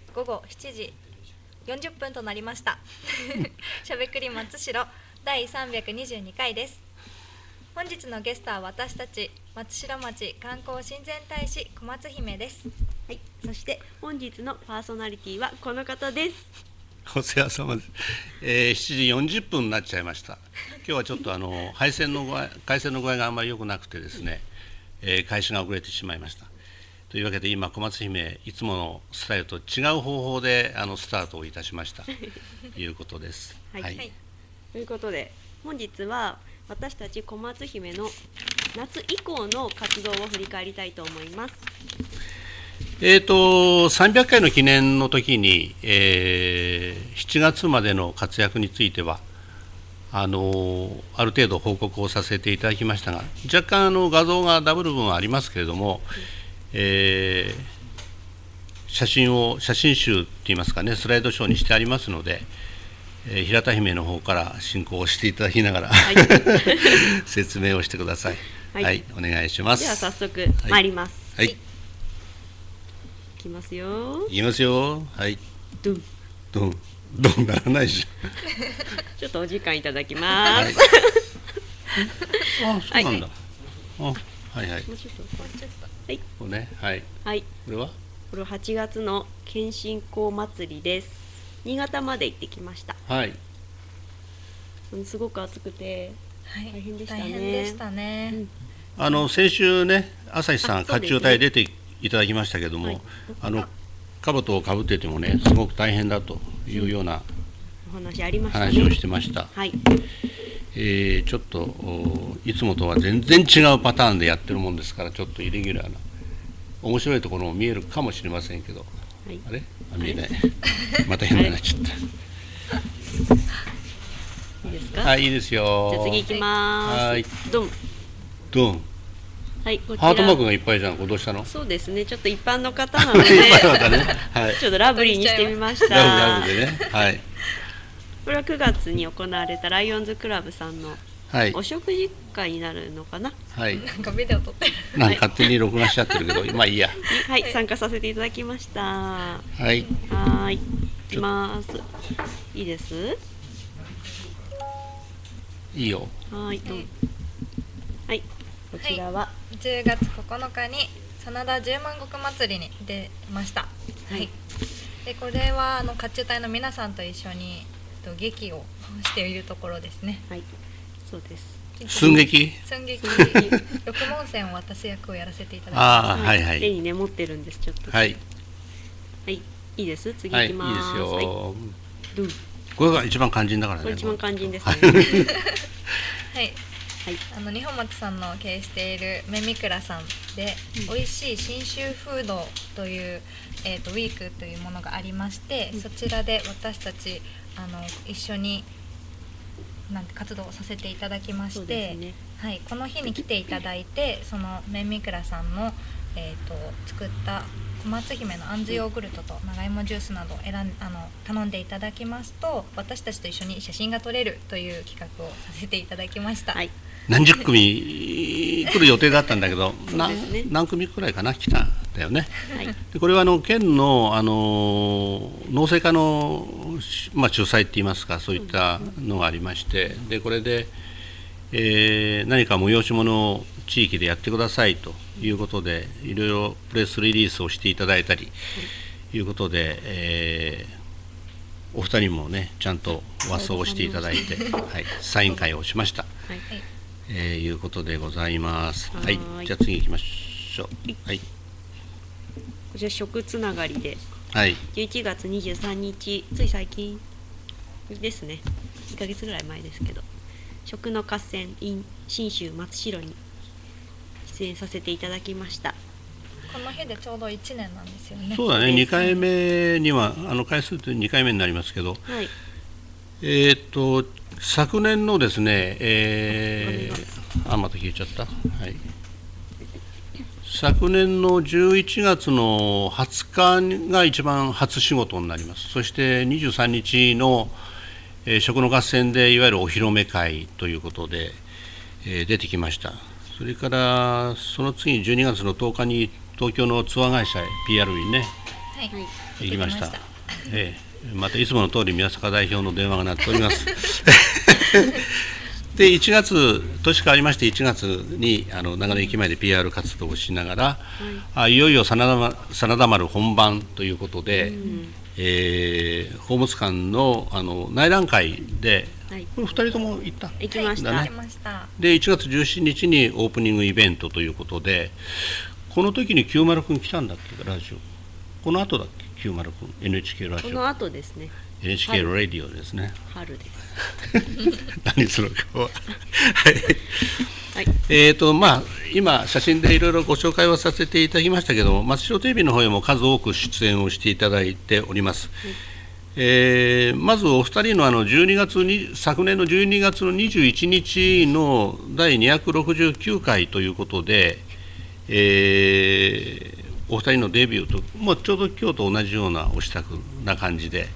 午後7時40分となりましたしゃべくり松代第322回です。本日のゲストは私たち松代町観光親善大使小松姫です。 はい、そして本日のパーソナリティはこの方です。 お世話様です。7時40分になっちゃいました。今日はちょっと回線の具合があんまり良くなくてですね、開始が遅れてしまいました。というわけで今小松姫いつものスタイルと違う方法でスタートをいたしましたということです。 はい、はい、ということで本日は私たち小松姫の夏以降の活動を振り返りたいと思います。 300回の記念の時に、7月までの活躍についてはある程度報告をさせていただきましたが、若干画像がダブル分はありますけれども、写真集といいますかね、スライドショーにしてありますので、平田姫の方から進行をしていただきながら、はい、説明をしてください。はい、はい、お願いします。 では早速参ります。 はい、はい、 いきますよ。 いきますよ。はい。 ドンドンドンならないじゃん。 ちょっとお時間いただきます。 はい、あ、そうなんだ。はい、はいはい。 もうちょっと。はい。 これね、はい。 はい。 これは 8月の謙信公祭りです。新潟まで行ってきました。 はい。 すごく暑くて大変でしたね。 大変でしたね。 先週ね、朝日さん甲冑隊出ていただきましたけども、はい、兜をかぶっててもね、すごく大変だというようなお話ありましたね。 話をしてました。はい。ちょっといつもとは全然違うパターンでやってるもんですから、ちょっとイレギュラーな面白いところも見えるかもしれませんけど、はい、あれ見えないまた変になっちゃった。 いいですか？ はい、いいですよ。 じゃあ次行きます。はい、ドンドン。 はい、こちらハートマークがいっぱいじゃん。これどうしたの？ そうですね、ちょっと一般の方なのでね、はい、ちょっとラブリーにしてみました。 ラブでね。はい。 これは9月に行われたライオンズクラブさんのお食事会になるのかな。 はい。なんかビデオ撮ってる。 なんか勝手に録画しちゃってるけど、まあいいや。 はい、参加させていただきました。 はい。 はい。いきます。いいです？ いいよ。 はい。はい。こちらは 10月9日に真田十万石祭りに出ました。はい。でこれは甲冑隊の皆さんと一緒に劇をしているところですね。 はい。そうです。 寸劇？ 寸劇。六文銭を渡す役をやらせていただきました。 ああ、はいはい。 手にね持ってるんですちょっと。はい。はい。いいです。次行きます。 はい、いいですよ。 ドゥ。 これが一番肝心だからね。 これ一番肝心ですね。 はい。はい、二本松さんの経営しているめみくらさんで、美味しい信州フードという、ウィークというものがありまして、そちらで私たち一緒に活動をさせていただきまして、ね、はい、この日に来ていただいて、そのめみくらさんの、作った小松姫のあんずヨーグルトと長芋ジュースなどを頼んでいただきますと、私たちと一緒に写真が撮れるという企画をさせていただきました。はい、 何十組来る予定だったんだけど、何組くらいかな来たんだよね。はい、でこれは県の農政課の、仲裁っていいますか、そういったのがありまして、でこれで、何か催し物を地域でやってくださいということで、いろいろプレスリリースをしていただいたりということで、お二人もねちゃんと和装をしていただいて、はい、サイン会をしました。はい、いうことでございます。はい、じゃあ次行きましょう。はい。こちら食つながりで、 はい、 11月23日、つい最近ですね、1ヶ月ぐらい前ですけど、食の合戦 in 信州松代に出演させていただきました。 この日でちょうど1年なんですよね。 そうだね、2回目には回数と2回目になりますけど、はい、昨年のですね、また消えちゃった。はい。昨年の11月の20日が一番初仕事になります。そして23日の、食の合戦でいわゆるお披露目会ということで、出てきました。それからその次に12月の10日に東京のツアー会社へ PR にね、 行きました。またいつもの通り宮坂代表の電話が鳴っております。で1月年変わりまして1月に長野駅前で PR 活動をしながら、いよいよ真田丸本番ということで、宝物館の内覧会で、これ2人とも行きました。 で1月17日にオープニングイベントということで、この時に90君来たんだっけ、ラジオ。この後だっけ、90君 NHK ラジオ。 この後ですね。 NHK ラディオですね。 春です。 何その顔は。まあ今写真でいろいろご紹介をさせていただきましたけども、松代テレビの方へも数多く出演をしていただいております。まずお二人の昨年の12月の21日の第269回ということで、お二人のデビューと、もうちょうど今日と同じようなお支度な感じで、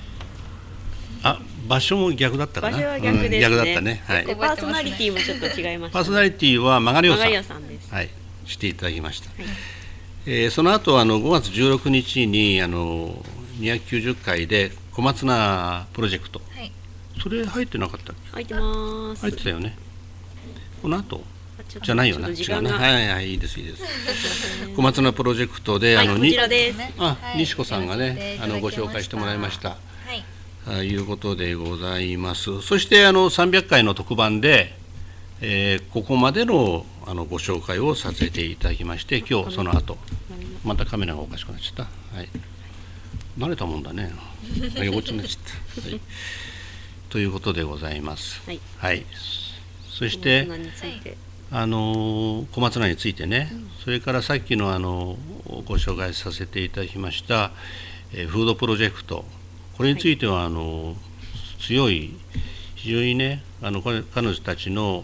場所も逆だったかな。 場所は逆ですね。 逆だったね。 パーソナリティもちょっと違いました。 パーソナリティは曲りょうさんです。 していただきました。その後5月16日に290回で小松菜プロジェクト。それ入ってなかったっけ？ 入ってます。 入ってたよね。この後じゃないよな。違うな。いいですいいです。小松菜プロジェクトでこちらです。 西子さんがねご紹介してもらいました。いうことでございます。そして300回の特番で、ここまでのご紹介をさせていただきまして、今日その後またカメラがおかしくなっちゃった。慣れたもんだね。こっちになっちゃった。ということでございます。そして小松菜についてね、それからさっきのご紹介させていただきましたフードプロジェクト、これについては強い非常にね彼女たちの、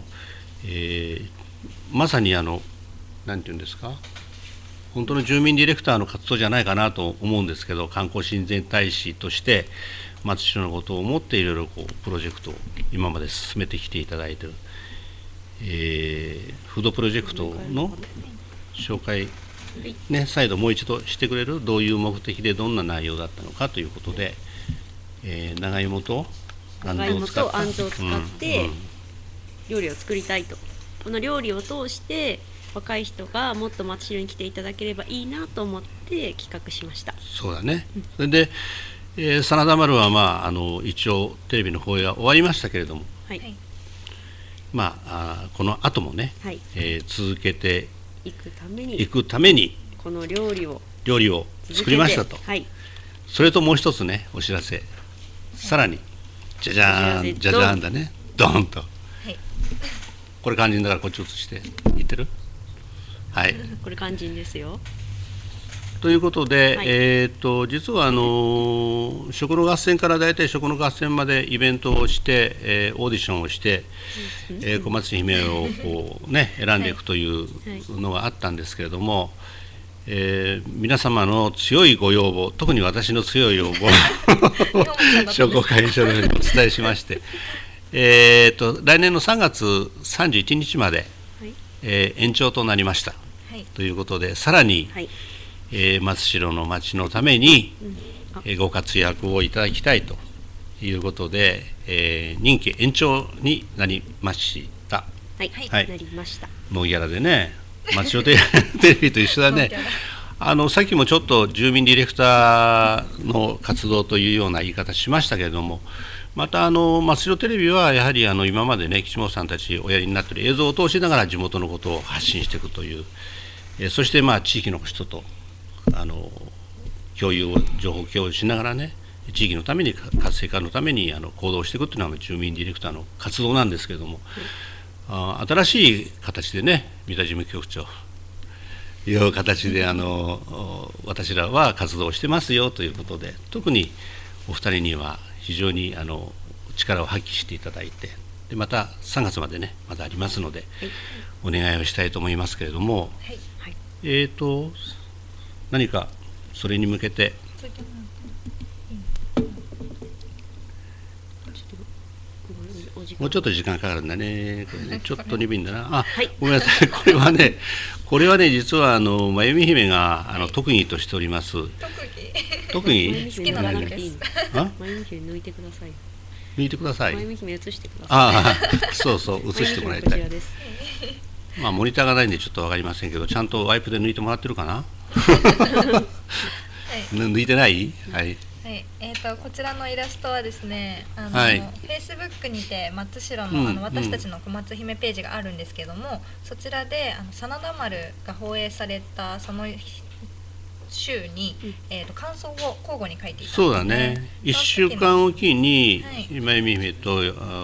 まさになんていうんですか、本当の住民ディレクターの活動じゃないかなと思うんですけど、観光親善大使として松代のことを思っていろいろプロジェクトを今まで進めてきていただいている、フードプロジェクトの紹介ね、再度もう一度してくれる？どういう目的でどんな内容だったのかということで、長芋とあんずを使って料理を作りたいと、この料理を通して若い人がもっと松代に来ていただければいいなと思って企画しました。 そうだね。それで、真田丸は一応テレビの放映は終わりましたけれども、この後もね、続けていくためにこの料理を作りましたと。それともう一つねお知らせ、さらにじゃじゃーんじゃじゃーんだね、ドーンと、これ肝心だからこっち移して言ってる。 これ肝心ですよ。 ということで、実は食の合戦から大体食の合戦までイベントをして、オーディションをして、小松姫を選んでいくというのがあったんですけれども、皆様の強いご要望、特に私の強い要望を商工会議所のようにお伝えしまして、来年の3月31日まで、延長となりました、ということで、さらに、松代の町のために、ご活躍をいただきたいということで、任期延長になりました。 なりました。 ノーギャラでね、松代テレビと一緒だね。さっきもちょっと住民ディレクターの活動というような言い方しましたけれども、また松代テレビはやはり今までね岸本さんたちおやりになっている映像を通しながら地元のことを発信していくという、そして地域の人と情報共有しながらね、地域のために活性化のために行動していくというのが住民ディレクターの活動なんですけれども、新しい形でね三田事務局長いう形で私らは活動してますよということで、特にお二人には非常に力を発揮していただいて、でまた3月までねまだありますので、お願いをしたいと思いますけれども、何かそれに向けてもうちょっと時間かかるんだね、これねちょっと鈍いんだな。ごめんなさい、これはね実は真由美姫が特技としております特に好きなだけです。 まゆみ姫抜いてください。 抜いてください。 まゆみ姫映してください。 ああ、そうそう、映してもらいたい。まあモニターがないんでちょっとわかりませんけど、ちゃんとワイプで抜いてもらってるかな。抜いてない？はい。 はい、こちらのイラストはですね、 はい、 Facebook にて松代の、私たちの小松姫ページがあるんですけども、そちらで真田丸が放映されたその週に、感想を交互に書いていたんですね。 そうだね。1週間おきにまゆみ姫と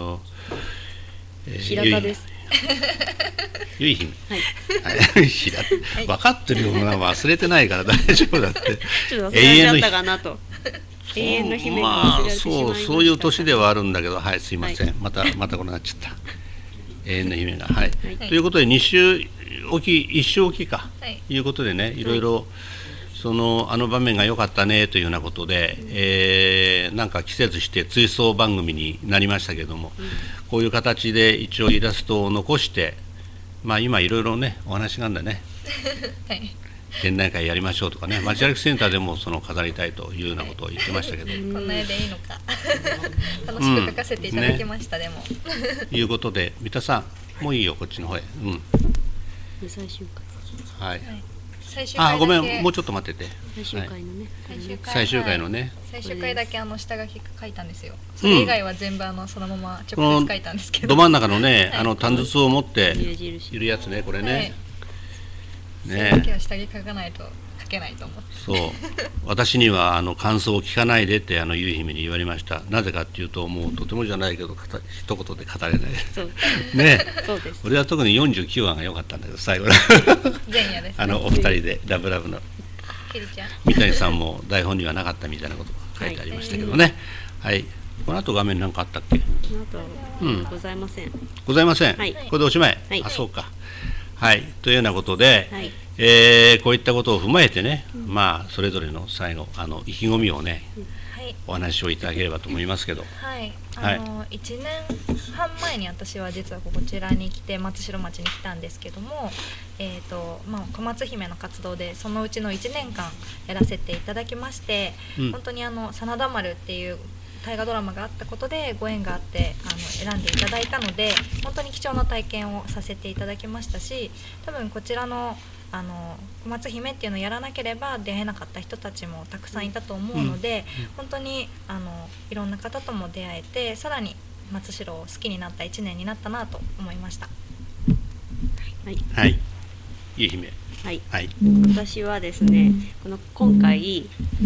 平田です。 ゆい姫。はい。平田。分かってるような忘れてないから大丈夫だって。 ちょっと忘れちゃったかなと。永遠の姫が忘れられてしまいました。 そういう年ではあるんだけど、はい、すいません。またこうなっちゃった。永遠の姫が、はい。ということで2週おき、1週おきか、いうことでね、いろいろあの場面が良かったねというようなことで、なんか季節して追悼番組になりましたけども、こういう形で一応イラストを残して、まあ今いろいろねお話があるんだね。展覧会やりましょうとかね、町歩きセンターでも飾りたいというようなことを言ってましたけど、 こんな絵でいいのか楽しく描かせていただきました。でもいうことで三田さんもういいよこっちの方へ。 最終回。 はい。 最終回だけ。 ごめん、もうちょっと待ってて。 最終回のね。 最終回のね。 最終回だけ下書き書いたんですよ。それ以外は全部そのまま直接書いたんですけど。 ど真ん中のね、短筒を持っているやつね、これね。 ね。それだけは下着書かないと書けないと思って。 そう。私には感想を聞かないでってゆい姫に言われました。なぜかっていうと、もうとてもじゃないけど一言で語れない。ね。 そうです。 俺は特に49話が良かったんだけど最後の前夜ですね。 お二人でラブラブの三谷さんも台本にはなかったみたいなことが書いてありましたけどね。はい。この後画面なんかあったっけ？ この後ございません。 ございません。これでおしまい。あ、そうか。はい、というようなことで、こういったことを踏まえてね、まあそれぞれの最後意気込みをね、お話をいただければと思いますけど。 はい、1年半前に私は実はこちらに来て松代町に来たんですけども、小松姫の活動でそのうちの1年間やらせていただきまして、本当に真田丸っていう大河ドラマがあったことでご縁があって選んでいただいたので、本当に貴重な体験をさせていただきましたし、多分こちらの小松姫っていうのをやらなければ出会えなかった人たちもたくさんいたと思うので、本当にいろんな方とも出会えて、さらに松代を好きになった1年になったなと思いました。 はい、ゆい姫。 はい、私はですね、今回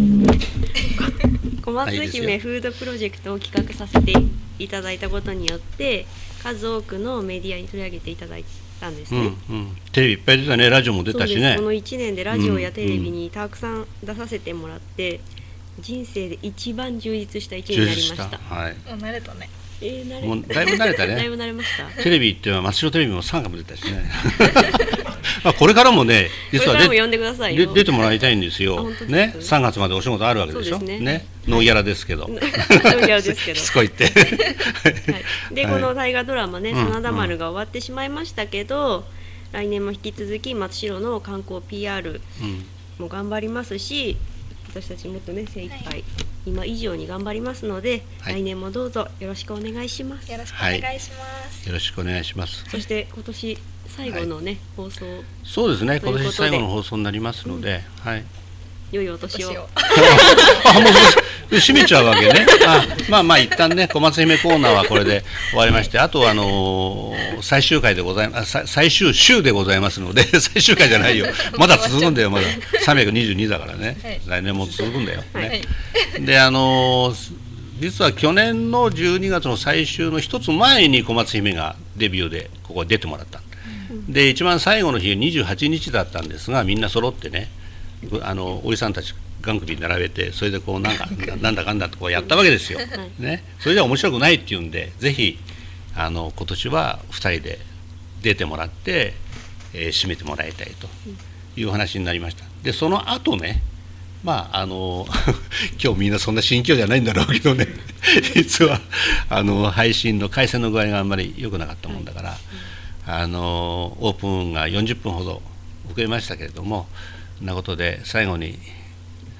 小松姫フードプロジェクトを企画させていただいたことによって数多くのメディアに取り上げていただいたんですね。 テレビいっぱい出たね、ラジオも出たしね。 この1年でラジオやテレビにたくさん出させてもらって、人生で一番充実した1年になりました。 もう慣れたね。 もうだいぶ慣れたね。 だいぶ慣れました。 テレビっていうのは松代テレビも3回も出たしね。これからもね、実は出てもらいたいんですよ。ね、3月までお仕事あるわけでしょ。ね、ノーギャラですけど。ノーギャラですけど。しつこいって。 で、この大河ドラマね、真田丸が終わってしまいましたけど、来年も引き続き松代の観光 PR も頑張りますし、私たちもっとね精一杯今以上に頑張りますので、来年もどうぞよろしくお願いします。 よろしくお願いします。 よろしくお願いします。 そして今年最後のね放送。 そうですね。今年最後の放送になりますので、はい。 良いお年を。 もう閉めちゃうわけね。まあ一旦ね、小松姫コーナーはこれで終わりまして、あとは最終回でございます、最終週でございますので、最終回じゃないよ。まだ続くんだよ、まだ。322だからね。来年も続くんだよ。ね。で、実は去年の12月の最終の一つ前に小松姫がデビューでここ出てもらった。で、一番最後の日28日だったんですが、みんな揃ってね、おじさんたちガン首に並べて、それでこうなんだかんだとこうやったわけですよ。ね、それじゃ面白くないっていうんで、ぜひ今年は2人で出てもらって、締めてもらいたいという話になりました。でその後ね、まあ今日みんなそんな心境じゃないんだろうけどね実は配信の回線の具合があんまり良くなかったもんだから、オープンが40分ほど遅れましたけれども、そんなことで最後に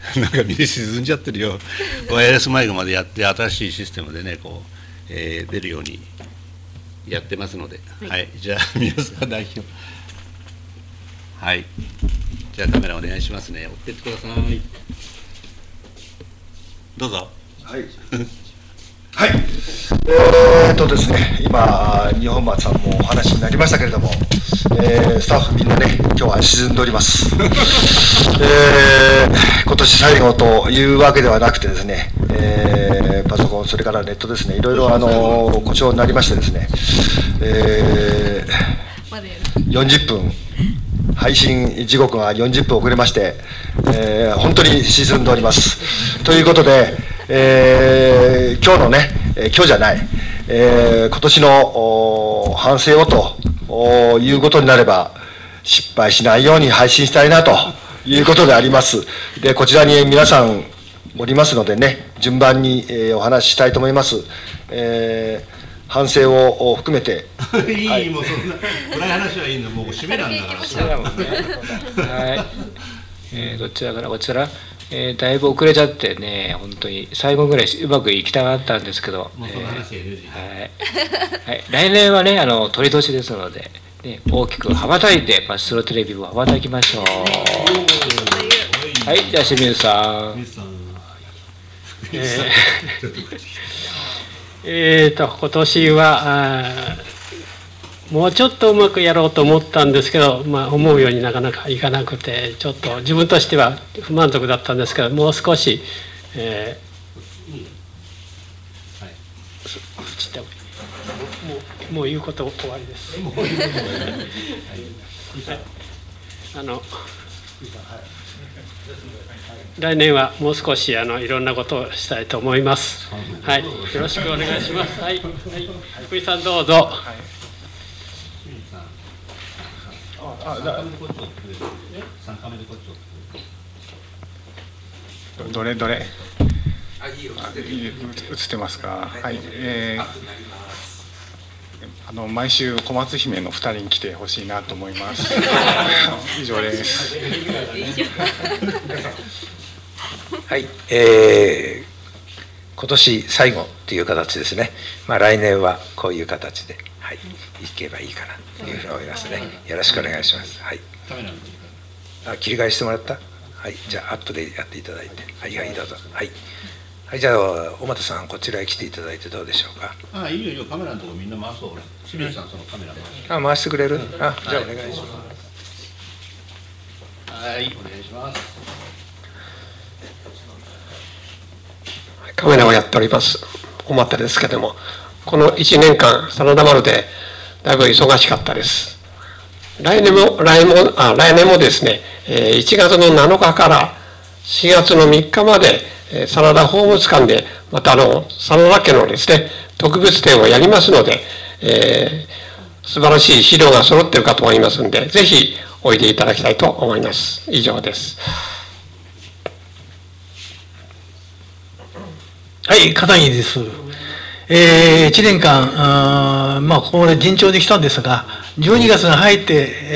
なんか水沈んじゃってるよ。ワイヤレスマイクまでやって新しいシステムでねこう、出るようにやってますので、はい、じゃあ宮沢代表、はい、じゃあカメラお願いしますね。追ってってください。どうぞ。 はい。はい。ですね、今二本松さんもお話になりましたけれども、スタッフみんなね今日は沈んでおります。今年最後というわけではなくてですね、パソコンそれからネットですね、いろいろ故障になりましてですね、40分配信時刻が40分遅れまして、本当に沈んでおります。ということで、今日のね、今日じゃない、今年の反省をということになれば、失敗しないように配信したいなということであります。で、こちらに皆さんおりますのでね、順番にお話ししたいと思います。反省を含めて。 いい、はい、もうそんな暗い話はいいの、もう締めなんだから。 はい。どちらからこちら。だいぶ遅れちゃってね、本当に最後ぐらいうまくいきたかったんですけど、 もうその話NG、 はい、来年はね鳥年ですので、ね、大きく羽ばたいてパチスロテレビも羽ばたきましょう。はい、じゃあ清水さん。 今年はもうちょっとうまくやろうと思ったんですけど、思うようになかなかいかなくて、ちょっと自分としては不満足だったんですけど、もう少し、もう言うこと終わりです。来年はもう少しいろんなことをしたいと思います。はい、よろしくお願いします。はい、福井さんどうぞ。 どれ映ってますか。はい、毎週小松姫の2人に来てほしいなと思います。以上です。 はい、今年最後という形ですね。来年はこういう形で、はい、いけばいいかなというふうに思いますね。よろしくお願いします。はい。切り替えしてもらった。はい、じゃあアップでやっていただいて、はいはいどうぞ。はい。はい、じゃあ小俣さんこちらへ来ていただいてどうでしょうか。 ああ、いいよいいよ、カメラのとこみんな回そう。俺清水さんそのカメラ回して。 回してくれる。じゃあお願いします。 はい、お願いします。 カメラをやっております小俣ですけども、この1年間真田丸でだいぶ忙しかったです。来年もですね、1月の7日から4月の3日まで真田宝物館でまた真田家のですね特別展をやりますので、素晴らしい資料が揃っているかと思いますので、ぜひおいでいただきたいと思います。以上です。 はい、片桐です。1年間、ここで順調できたんですが、12月が入って、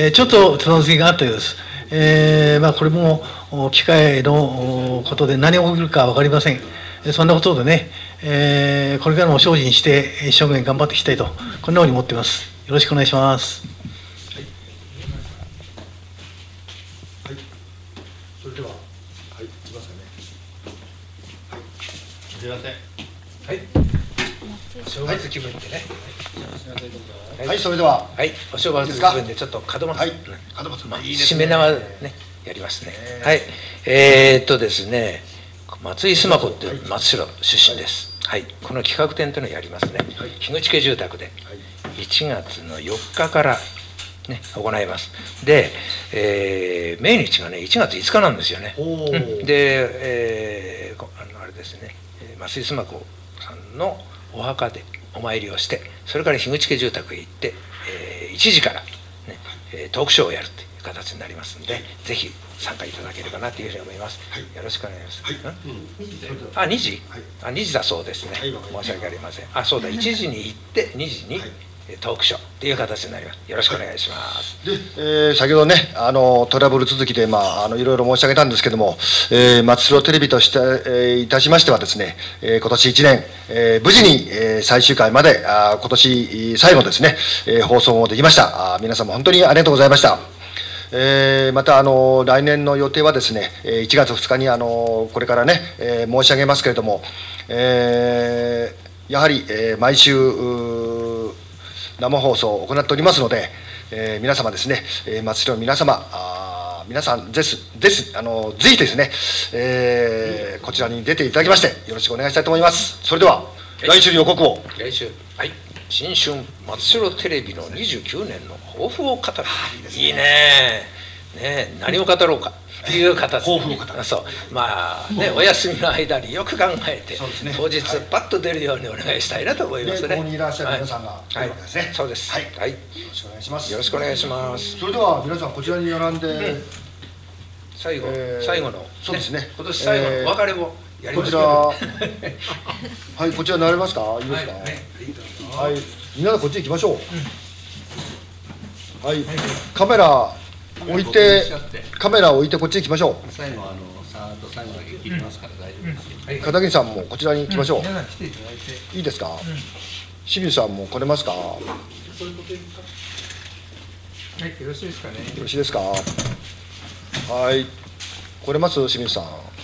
ちょっとつまずきがあったようです。これも機械のことで何が起きるか分かりません。そんなことでね、これからも精進して一生懸命頑張っていきたいと、こんなふうに思っています。よろしくお願いします。 はい、それでは、はい、いきますかね。はい、 すみません。 はい。正月気分でね。 はい、それでは。 はい、お正月気分でちょっと門松。はい、門松。締め縄ね、やりますね。はい、ですね、松井須磨子っていう松代出身です。はい、この企画展というのをやりますね。樋口家住宅で1月の4日からね行います。で、命日がね1月5日なんですよね。で、あれですね、松井須磨子さんのお墓でお参りをして、それから樋口家住宅へ行って、1時から、ね、トークショーをやるという形になりますので、ぜひ参加いただければなというふうに思います。はい、よろしくお願いします。はい、2時？2時だそうですね。申し訳ありません。そうだ、1時に行って2時にトークショーという形になります。よろしくお願いします。 で、先ほどね、トラブル続きで、いろいろ申し上げたんですけども、松代テレビとして、いたしましてはですね、今年1年、無事に、最終回まで、今年最後ですね、放送もできました。皆様本当にありがとうございました。また来年の予定はですね、1月2日にこれからね、申し上げますけれども、やはり、毎週生放送を行っておりますので、皆様ですね、松代の皆様、皆さんぜひですね、こちらに出ていただきましてよろしくお願いしたいと思います。それでは来週予告を。 来週、はい、新春松代テレビの29年の抱負を語る。いいね。何を語ろうかという形で、そう、お休みの間によく考えて、当日パッと出るようにお願いしたいなと思いますね。 ここにいらっしゃる皆さんがいるわけですね。 そうです。はい、よろしくお願いします。よろしくお願いします。 それでは皆さんこちらに並んで、 最後の、 そうですね。 今年最後の別れをやりましょう。 はい、こちらになれますか。いいですか。はい、みんなでこっち行きましょう。はい、カメラ置いてこっち行きましょう。 最後さーっと最後だけ切りますから大丈夫です。 片桐さんもこちらに行きましょう。いいですか。清水さんも来れますか。 はい、よろしいですかね。 よろしいですか。はい、来れます清水さん。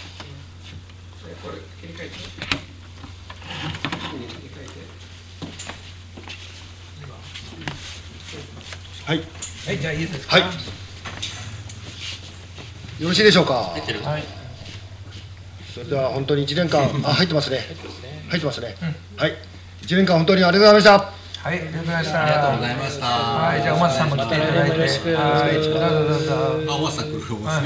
はい。 はい、じゃあいいですか。 はい。よろしいでしょうか。 入ってる。 はい。それでは本当に1年間、入ってますね。入ってますね。はい。1年間本当にありがとうございました。 はい、ありがとうございました。 ありがとうございました。 はい、じゃあお松さんも来ていただいて、はい、どうぞどうぞ。 お松さん来る。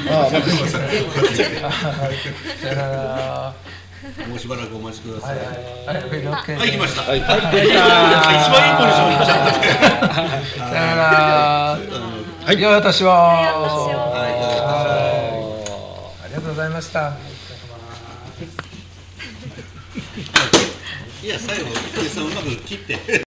さよなら。 もうしばらくお待ちください。 はい、来ました。はい、一番いいポジションに来ちゃった。 さよなら。はい、では私は。ありがとうございました。 いや、最後、うまく切って。